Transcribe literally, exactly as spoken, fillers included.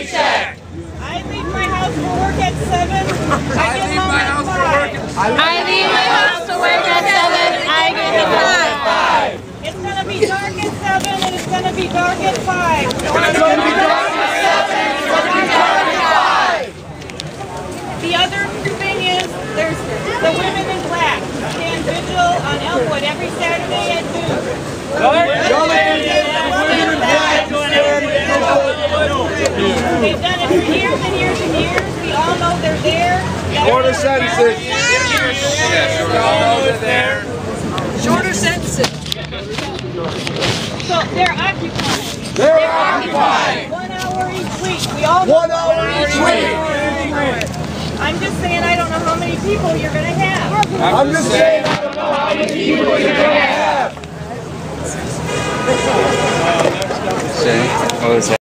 paycheck. I leave my house for work at seven. I, I get leave home my at house for five. work at seven. I leave my house to work at seven. I get home at five. It's gonna be dark at seven and it's gonna be dark at five. It's gonna be dark at seven and it's gonna be dark at five. The other thing is, there's the Women in Black stand vigil on Elmwood every Saturday at noon. They've done it for years and years and years. We all know they're there. Shorter sentences. Yes, we all know they're there. Shorter sentences. So they're occupied. They're occupied. One hour each week. We all know One hour each week. I'm just saying I don't know how many people you're going to have. I'm just saying I don't know how many people you're going to have. Say, what was that?